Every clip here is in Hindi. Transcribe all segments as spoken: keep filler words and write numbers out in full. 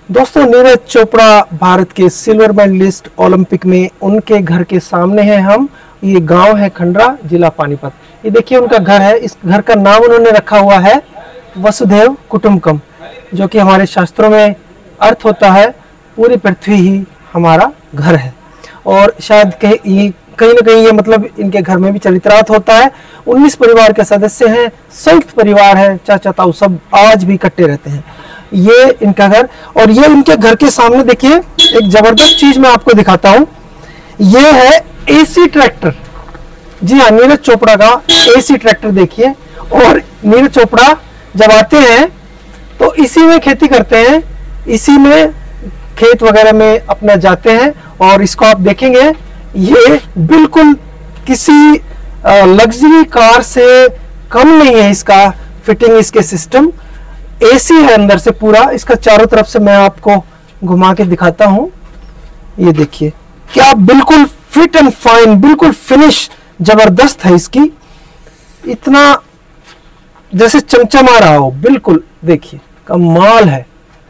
दोस्तों, नीरज चोपड़ा भारत के सिल्वर मेडलिस्ट ओलंपिक में, उनके घर के सामने हैं हम। ये गांव है खंडरा, जिला पानीपत। ये देखिए उनका घर है। इस घर का नाम उन्होंने रखा हुआ है वसुधैव कुटुंबकम, जो कि हमारे शास्त्रों में अर्थ होता है पूरी पृथ्वी ही हमारा घर है। और शायद कहीं कहीं ना कहीं ये मतलब इनके घर में भी चरित्रार्थ होता है। उन्नीस परिवार के सदस्य हैं, संयुक्त परिवार है, चाचा ताऊ सब आज भी इकट्ठे रहते हैं। ये इनका घर, और ये इनके घर के सामने देखिए एक जबरदस्त चीज मैं आपको दिखाता हूं। ये है एसी ट्रैक्टर। जी हाँ, नीरज चोपड़ा का एसी ट्रैक्टर देखिए। और नीरज चोपड़ा जब आते हैं तो इसी में खेती करते हैं, इसी में खेत वगैरह में अपना जाते हैं। और इसको आप देखेंगे, ये बिल्कुल किसी लग्जरी कार से कम नहीं है इसका फिटिंग, इसके सिस्टम। एसी है अंदर से पूरा। इसका चारों तरफ से मैं आपको घुमा के दिखाता हूं। ये देखिए क्या बिल्कुल फिट एंड फाइन, बिल्कुल फिनिश जबरदस्त है इसकी। इतना जैसे चमचमा रहा हो, बिल्कुल देखिए कमाल है।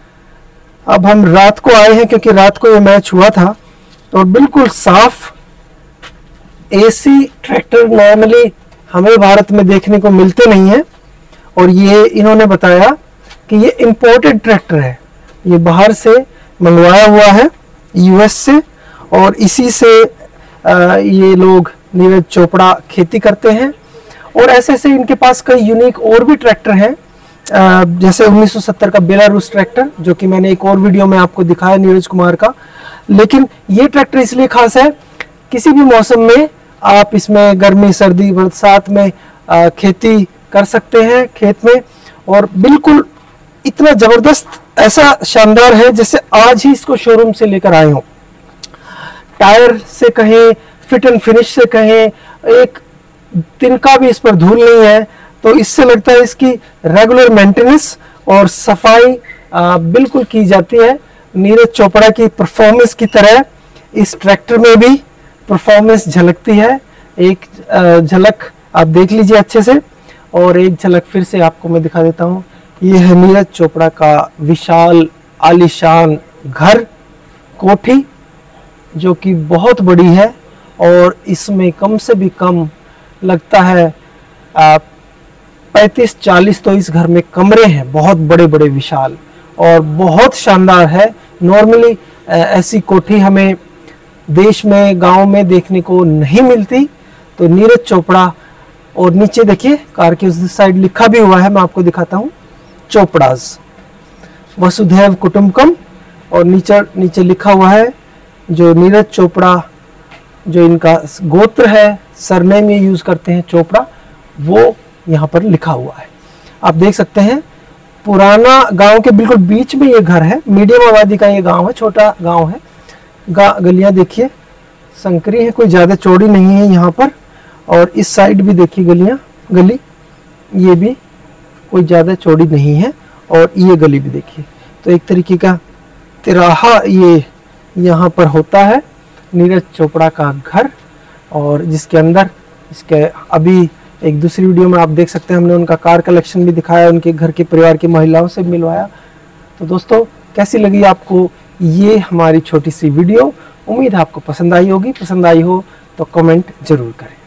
अब हम रात को आए हैं क्योंकि रात को ये मैच हुआ था, और बिल्कुल साफ एसी ट्रैक्टर नॉर्मली हमें भारत में देखने को मिलते नहीं है। और ये इन्होंने बताया कि ये इंपोर्टेड ट्रैक्टर है, ये बाहर से मंगवाया हुआ है यूएस से, और इसी से आ, ये लोग नीरज चोपड़ा खेती करते हैं। और ऐसे ऐसे इनके पास कई यूनिक और भी ट्रैक्टर हैं, जैसे उन्नीस सौ सत्तर का बेलारूस ट्रैक्टर, जो कि मैंने एक और वीडियो में आपको दिखाया नीरज कुमार का। लेकिन ये ट्रैक्टर इसलिए खास है, किसी भी मौसम में आप इसमें गर्मी सर्दी बरसात में आ, खेती कर सकते हैं खेत में। और बिल्कुल इतना जबरदस्त, ऐसा शानदार है जैसे आज ही इसको शोरूम से लेकर आए हो। टायर से कहें, फिट एंड फिनिश से कहें, एक तिनका भी इस पर धूल नहीं है। तो इससे लगता है इसकी रेगुलर मेंटेनेंस और सफाई आ, बिल्कुल की जाती है। नीरज चोपड़ा की परफॉर्मेंस की तरह इस ट्रैक्टर में भी परफॉर्मेंस झलकती है। एक झलक आप देख लीजिए अच्छे से, और एक झलक फिर से आपको मैं दिखा देता हूँ। ये है नीरज चोपड़ा का विशाल आलीशान घर, कोठी, जो कि बहुत बड़ी है। और इसमें कम से भी कम लगता है पैंतीस चालीस तो इस घर में कमरे हैं, बहुत बड़े बड़े विशाल, और बहुत शानदार है। नॉर्मली ऐसी कोठी हमें देश में, गांव में देखने को नहीं मिलती। तो नीरज चोपड़ा, और नीचे देखिए कार की उस साइड लिखा भी हुआ है, मैं आपको दिखाता हूँ, चोपड़ाज वसुधैव कुटुंबकम। और नीचे नीचे लिखा हुआ है जो नीरज चोपड़ा, जो इनका गोत्र है, सरनेम ये यूज करते हैं चोपड़ा, वो यहाँ पर लिखा हुआ है। आप देख सकते हैं पुराना गांव के बिल्कुल बीच में ये घर है। मीडियम आबादी का ये गांव है, छोटा गांव है। गा गलियां देखिए संकरी है, कोई ज्यादा चौड़ी नहीं है यहाँ पर। और इस साइड भी देखिए गलियां, गली ये भी कोई ज्यादा चौड़ी नहीं है। और ये गली भी देखिए, तो एक तरीके का तिराहा ये यहाँ पर होता है नीरज चोपड़ा का घर। और जिसके अंदर इसके अभी एक दूसरी वीडियो में आप देख सकते हैं, हमने उनका कार कलेक्शन भी दिखाया, उनके घर के परिवार की महिलाओं से मिलवाया। तो दोस्तों, कैसी लगी आपको ये हमारी छोटी सी वीडियो? उम्मीद है आपको पसंद आई होगी। पसंद आई हो तो कमेंट जरूर करें।